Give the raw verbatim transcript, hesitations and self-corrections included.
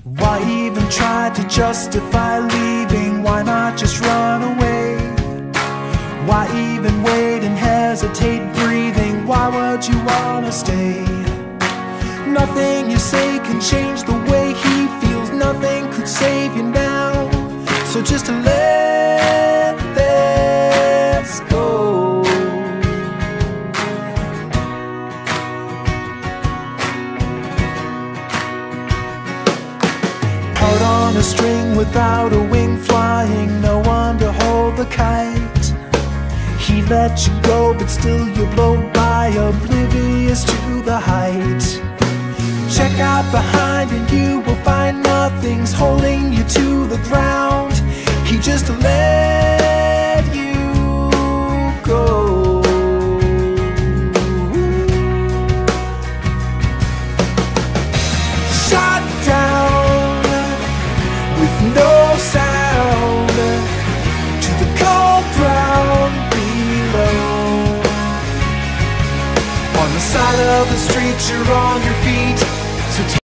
Why even try to justify leaving? Why not just run away? Why even wait and hesitate breathing? Why would you wanna stay? Nothing you say can change the way he feels. Nothing could save you now. So just let this go. Out on a string without a wing flying, no one to hold the kite. He let you go, but still you blow by, oblivious to the height. Check out behind and you will find nothing's holding you to the ground. He just let you go. Shot down with no sound to the cold ground below. On the side of the street, you're on your feet. So